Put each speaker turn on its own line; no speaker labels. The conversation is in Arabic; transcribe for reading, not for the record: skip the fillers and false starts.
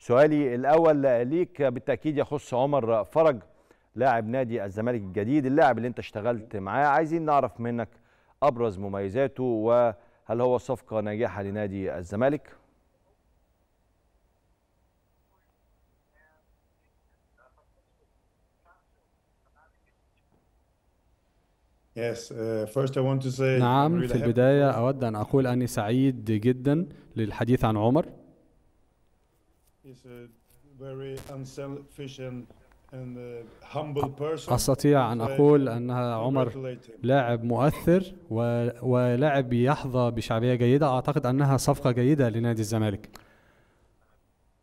سؤالي الأول ليك بالتأكيد يخص عمر فرج لاعب نادي الزمالك الجديد، اللاعب اللي أنت اشتغلت معاه. عايزين نعرف منك أبرز مميزاته، وهل هو صفقة ناجحة لنادي الزمالك؟
نعم، في البداية أود أن أقول أني سعيد جدا للحديث عن عمر. أستطيع أن أقول أن عمر لاعب مؤثر ولاعب يحظى بشعبية جيدة. أعتقد أنها صفقة جيدة لنادي الزمالك.